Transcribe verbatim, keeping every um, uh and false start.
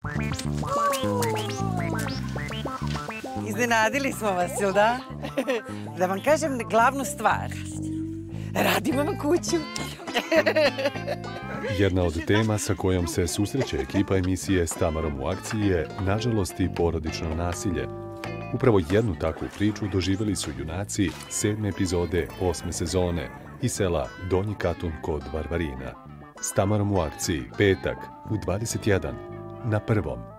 Iznenadili smo vas, jel da? Da vam kažem glavnu stvar. Radimo vam kuću. Jedna od tema sa kojom se susreće ekipa emisije S Tamarom u akciji je, nažalost, i porodično nasilje. Upravo jednu takvu priču doživjeli su junaci sedme epizode osme sezone iz sela Donji Katun kod Varvarina. S Tamarom u akciji, petak u dvadeset jedan na Prvom.